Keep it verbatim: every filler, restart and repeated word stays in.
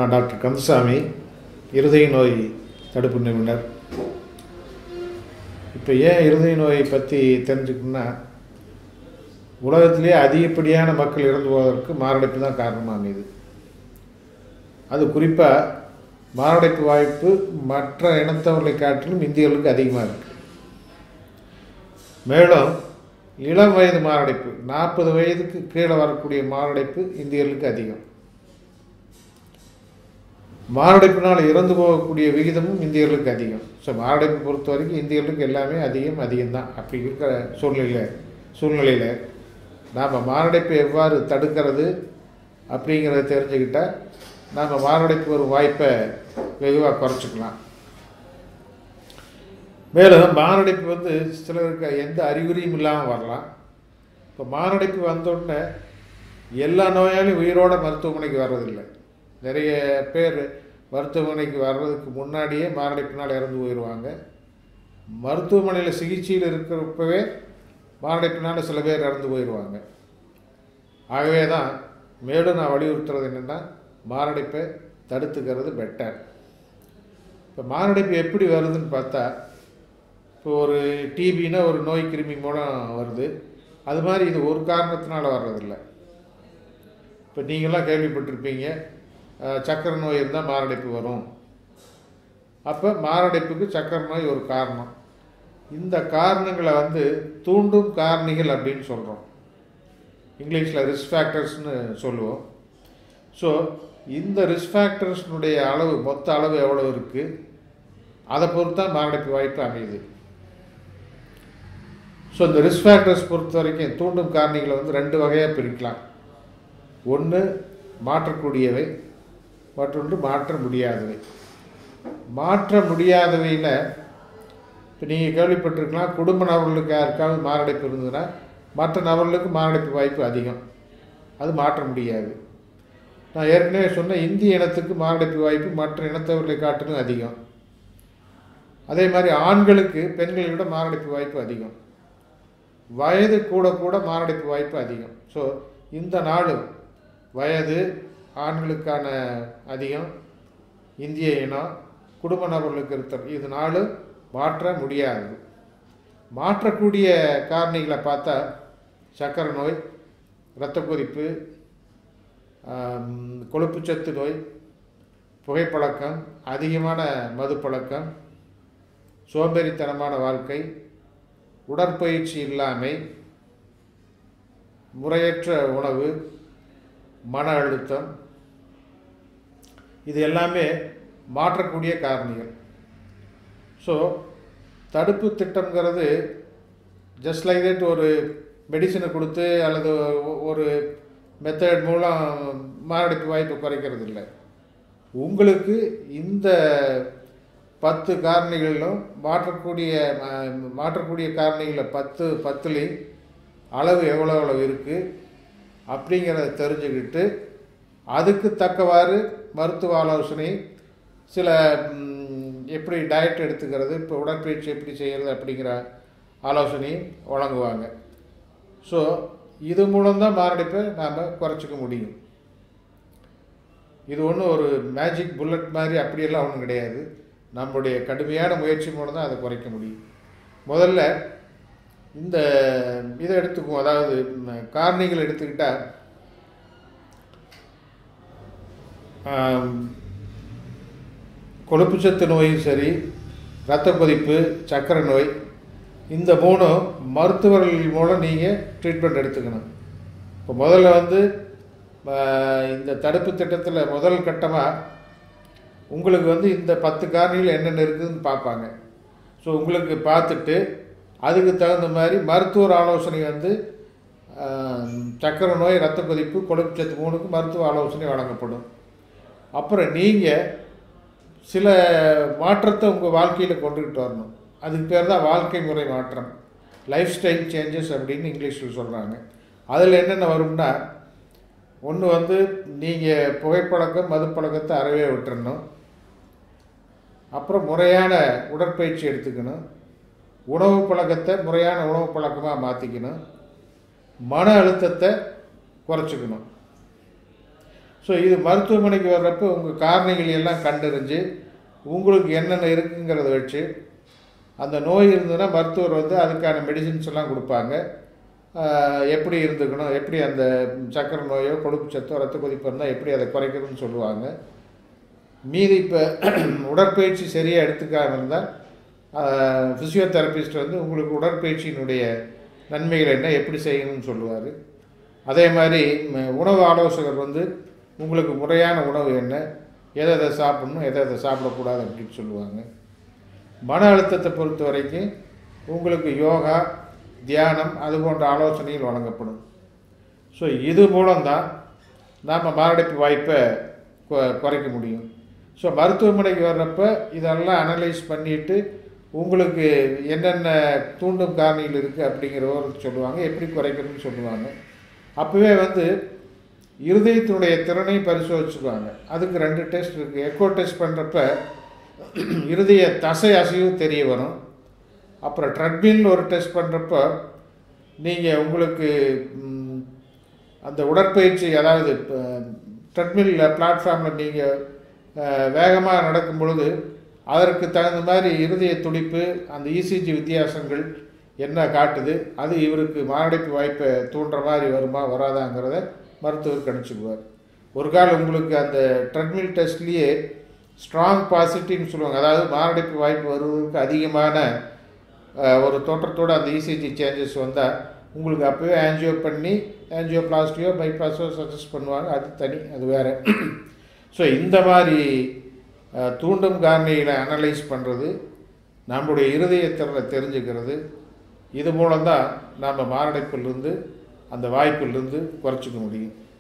நான் டாக்டர் கந்தசாமி, இருதய நோய் தடுப்பு நிபுணர். இப்போ ஏன் இருதய நோயை பற்றி தெரிஞ்சுக்கணுன்னா, உலகத்திலே அதிகப்படியான மக்கள் இறந்து போவதற்கு மாரடைப்பு தான் காரணமாக அமையுது. அது குறிப்பாக மாரடைப்பு வாய்ப்பு மற்ற இனத்தவர்களை காட்டிலும் இந்தியர்களுக்கு அதிகமாக இருக்குது. மேலும் இளம் வயது மாரடைப்பு, நாற்பது வயதுக்கு கீழே வரக்கூடிய மாரடைப்பு இந்தியர்களுக்கு அதிகம். மாரடைப்பினால் இறந்து போகக்கூடிய விகிதமும் இந்தியர்களுக்கு அதிகம். ஸோ மாரடைப்பு பொறுத்த வரைக்கும் இந்தியர்களுக்கு எல்லாமே அதிகம் அதிகம்தான். அப்படி இருக்கிற சூழ்நிலையில் சூழ்நிலையில் நாம் மாரடைப்பை எவ்வாறு தடுக்கிறது அப்படிங்கிறத தெரிஞ்சுக்கிட்டால் நாம் மாரடைப்பு ஒரு வாய்ப்பை வெகுவாக குறைச்சிக்கலாம். மேலும் மாரடைப்பு வந்து சிலருக்கு எந்த அறிகுறியும் இல்லாமல் வரலாம். இப்போ மாரடைப்பு வந்தோடனே எல்லா நோயாளியும் உயிரோட மருத்துவமனைக்கு வர்றதில்லை. நிறைய பேர் மருத்துவமனைக்கு வர்றதுக்கு முன்னாடியே மாரடைப்பினால் இறந்து போயிடுவாங்க. மருத்துவமனையில் சிகிச்சையில் இருக்கிறப்பவே மாரடைப்பினால் சில பேர் இறந்து போயிடுவாங்க. ஆகவே தான் மேலும் நான் வலியுறுத்துறது என்னென்னா, மாரடைப்பை தடுத்துக்கிறது பெட்டர். இப்போ மாரடைப்பு எப்படி வருதுன்னு பார்த்தா, இப்போ ஒரு டிபின்னா ஒரு நோய் கிருமி மூலம் வருது. அது மாதிரி இது ஒரு காரணத்தினால வர்றதில்லை. இப்போ நீங்களாம் கேள்விப்பட்டிருப்பீங்க, சக்கரை நோய் இருந்தால் மாரடைப்பு வரும். அப்போ மாரடைப்புக்கு சக்கரை நோய் ஒரு காரணம். இந்த காரணங்களை வந்து தூண்டும் காரணிகள் அப்படின்னு சொல்கிறோம். இங்கிலீஷில் ரிஸ்க் ஃபேக்டர்ஸ்னு சொல்லுவோம். ஸோ இந்த ரிஸ்க் ஃபேக்டர்ஸ்னுடைய அளவு, மொத்த அளவு எவ்வளோ இருக்குது, அதை பொறுத்து தான் மாரடைப்பு வாய்ப்பு அமையுது. ஸோ இந்த ரிஸ்க் ஃபேக்டர்ஸ் பொறுத்த வரைக்கும் தூண்டும் காரணிகளை வந்து ரெண்டு வகையாக பிரிக்கலாம். ஒன்று மாற்றக்கூடியவை, மற்றொன்று மாற்ற முடியாதவை. மாற்ற முடியாதவையில் இப்போ நீங்கள் கேள்விப்பட்டிருக்கலாம், குடும்ப நபர்களுக்கு யாருக்காவது மாரடைப்பு இருந்ததுன்னா மற்ற நபர்களுக்கு மாரடைப்பு வாய்ப்பு அதிகம். அது மாற்ற முடியாது. நான் ஏற்கனவே சொன்ன இந்திய இனத்துக்கு மாரடைப்பு வாய்ப்பு மற்ற இனத்தவர்களை காட்டிலும் அதிகம். அதே மாதிரி ஆண்களுக்கு பெண்களை விட மாரடைப்பு வாய்ப்பு அதிகம். வயது கூட கூட மாரடைப்பு வாய்ப்பு அதிகம். ஸோ இந்த நாடு வயது ஆண்களுக்கான அதிகம், இந்திய இனம், குடும்ப நபர்களுக்கு இருத்தல், இது நாலு மாற்ற முடியாது. மாற்றக்கூடிய காரணிகளை பார்த்தா சக்கரை நோய், இரத்த கொதிப்பு, கொழுப்புச்சத்து நோய், புகைப்பழக்கம், அதிகமான மது பழக்கம், சோம்பேறித்தனமான வாழ்க்கை, உடற்பயிற்சி இல்லாமை, முறையற்ற உணவு, மன அழுத்தம், இது எல்லாமே மாற்றக்கூடிய காரணிகள். ஸோ தடுப்பு திட்டம்ங்கிறது ஜஸ்ட் லைக் தட் ஒரு மெடிசனை கொடுத்து அல்லது ஒரு மெத்தட் மூலம் மாரடைப்பு வாய்ப்பை குறைக்கிறது இல்லை. உங்களுக்கு இந்த பத்து காரணிகளிலும் மாற்றக்கூடிய மாற்றக்கூடிய காரணிகளில் பத்து பத்துலேயும் அளவு எவ்வளோ எவ்வளோ இருக்குது அப்படிங்கிறத தெரிஞ்சுக்கிட்டு அதுக்கு தக்கவாறு மருத்துவ ஆலோசனை, சில எப்படி டயட் எடுத்துக்கிறது, இப்போ உடற்பயிற்சி எப்படி செய்கிறது அப்படிங்கிற ஆலோசனை வழங்குவாங்க. ஸோ இது மூலம்தான் மாரடைப்பை நாம் குறைச்சிக்க முடியும். இது ஒன்றும் ஒரு மேஜிக் புல்லட் மாதிரி அப்படியெல்லாம் ஒன்றும் கிடையாது. நம்மளுடைய கடுமையான முயற்சி மூலம் தான் அதை குறைக்க முடியும். முதல்ல இந்த இதை எடுத்துக்குவோம், அதாவது காரணிகள் எடுத்துக்கிட்டால் கொழுப்புச்சத்து நோயும் சரி, இரத்த கொதிப்பு, சக்கரை நோய், இந்த மூணும் மருத்துவர்கள் மூலம் நீங்கள் ட்ரீட்மெண்ட் எடுத்துக்கணும். இப்போ முதல்ல வந்து இந்த தடுப்பு திட்டத்தில் முதல் கட்டமாக உங்களுக்கு வந்து இந்த பத்து காரணிகள் என்னென்ன இருக்குதுன்னு பார்ப்பாங்க. ஸோ உங்களுக்கு பார்த்துட்டு அதுக்கு தகுந்த மாதிரி மருத்துவர் ஆலோசனை வந்து சக்கரை நோய், இரத்த கொதிப்பு, கொழுப்புச்சத்து மூணுக்கு மருத்துவ ஆலோசனை வழங்கப்படும். அப்புறம் நீங்கள் சில மாற்றத்தை உங்கள் வாழ்க்கையில் கொண்டுக்கிட்டு வரணும். அதுக்கு பேர் தான் வாழ்க்கை முறை மாற்றம், லைஃப் ஸ்டைல் சேஞ்சஸ் அப்படின்னு இங்கிலீஷில் சொல்கிறாங்க. அதில் என்னென்ன வரும்னா, ஒன்று வந்து நீங்கள் புகைப்பழக்கம், மது பழக்கத்தை அறவே விட்டுறணும். அப்புறம் முறையான உடற்பயிற்சி எடுத்துக்கணும். உணவு பழக்கத்தை முறையான உணவு பழக்கமாக மாற்றிக்கணும். மன அழுத்தத்தை குறைச்சிக்கணும். ஸோ இது மருத்துவமனைக்கு வர்றப்போ உங்கள் காரணிகள் எல்லாம் கண்டறிஞ்சு உங்களுக்கு என்னென்ன இருக்குங்கிறத வச்சு அந்த நோய் இருந்ததுன்னா மருத்துவர் வந்து அதுக்கான மெடிசின்ஸ் எல்லாம் கொடுப்பாங்க. எப்படி இருந்துக்கணும், எப்படி அந்த சக்கரை நோயோ கொழுப்பு சத்தோ ரத்த கொதிப்பு இருந்தால் எப்படி அதை குறைக்கணும்னு சொல்லுவாங்க. மீதி இப்போ உடற்பயிற்சி சரியாக எடுத்துக்காமல் இருந்தால் ஃபிசியோதெரபிஸ்ட் வந்து உங்களுக்கு உடற்பயிற்சியினுடைய நன்மைகள் என்ன, எப்படி செய்யணும்னு சொல்லுவார். அதே மாதிரி உணவு ஆலோசகர் வந்து உங்களுக்கு முறையான உணவு என்ன, எதை எதை சாப்பிட்ணும், எதை எதை சாப்பிடக்கூடாது அப்படின்னு சொல்லுவாங்க. மன அழுத்தத்தை பொறுத்த வரைக்கும் உங்களுக்கு யோகா, தியானம் அது போன்ற ஆலோசனைகள் வழங்கப்படும். ஸோ இது மூலம்தான் நாம் மாரடைப்பு வாய்ப்பை குறைக்க முடியும். ஸோ மருத்துவமனைக்கு வர்றப்போ இதெல்லாம் அனலைஸ் பண்ணிவிட்டு உங்களுக்கு என்னென்ன தூண்டும் காரணிகள் இருக்குது அப்படிங்கிறவர் சொல்லுவாங்க, எப்படி குறைக்கணும்னு சொல்லுவாங்க. அப்போவே வந்து இருதயத்தினுடைய திறனை பரிசோதிச்சுக்குவாங்க. அதுக்கு ரெண்டு டெஸ்ட் இருக்குது. எக்கோ டெஸ்ட் பண்ணுறப்ப இருதய தசை அசைவு தெரிய வரும். அப்புறம் ட்ரெட்மில் ஒரு டெஸ்ட் பண்ணுறப்ப நீங்கள் உங்களுக்கு அந்த உடற்பயிற்சி, அதாவது ட்ரெட்மில்லில் பிளாட்ஃபார்மில் நீங்கள் வேகமாக நடக்கும் பொழுது அதற்கு தகுந்த மாதிரி இருதய துடிப்பு, அந்த இசிஜி வித்தியாசங்கள் என்ன காட்டுது, அது இவருக்கு மாரடைப்பு வாய்ப்பை தூண்டுற மாதிரி வருமா வராதாங்கிறத மருத்துவர் கணிச்சுக்குவார். ஒரு கால் உங்களுக்கு அந்த ட்ரெட்மில் டெஸ்ட்லேயே ஸ்ட்ராங் பாசிட்டிவ்னு சொல்லுவாங்க, அதாவது மாரடைப்பு வாய்ப்பு வருவதற்கு அதிகமான ஒரு தோற்றத்தோடு அந்த இசிஜி சேஞ்சஸ் வந்தால் உங்களுக்கு அப்போவே ஆன்ஜியோ பண்ணி ஆன்ஜியோபிளாஸ்டியோ பைபாஸோ சஜஸ்ட் பண்ணுவாங்க. அது தனி, அது வேறு. ஸோ இந்த மாதிரி தூண்டும் காரணிகளை அனலைஸ் பண்ணுறது, நம்முடைய இருதயத்திறனை தெரிஞ்சுக்கிறது, இது மூலம்தான் நாம் மாரடைப்பிலிருந்து அந்த வாய்ப்பிலிருந்து குறைச்சிக்க முடியும்.